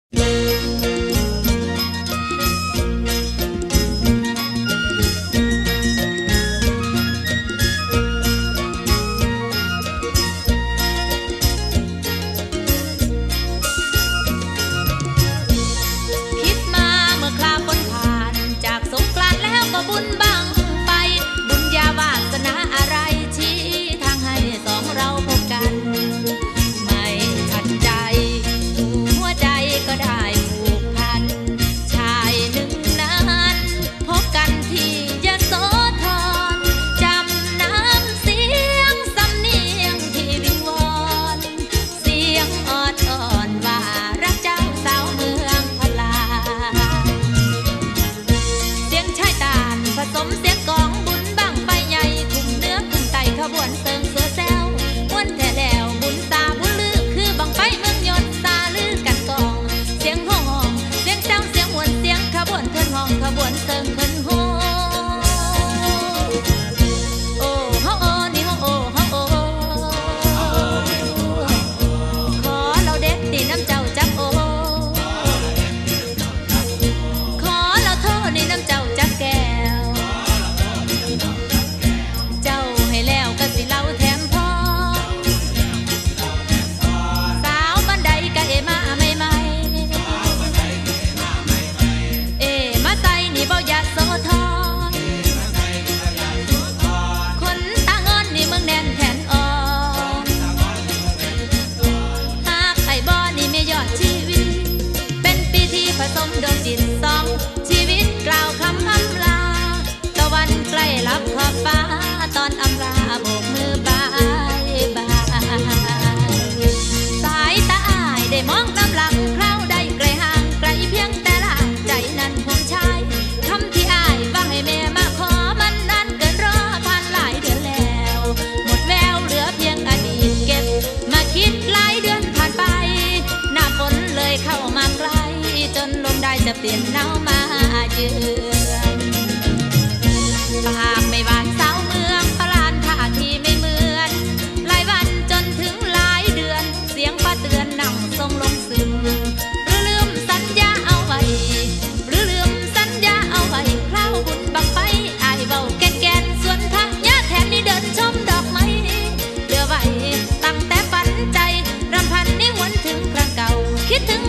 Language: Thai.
จะเปลี่ยนหนาวมาเยือนปากไม่หวานสาวเมืองพลานท่าทีไม่เหมือนหลายวันจนถึงหลายเดือนเสียงป้าเตือนนั่งทรงลงซึมหรือลืมสัญญาเอาไว้หรือลืมสัญญาเอาไว้คราวบุญบังไปอายเบาแก่นส่วนทางยะแถมนี่เดินชมดอกไม้เหลือไว้ตั้งแต่ฝันใจรำพันนี่หวนถึงครั้งเก่าคิดถึง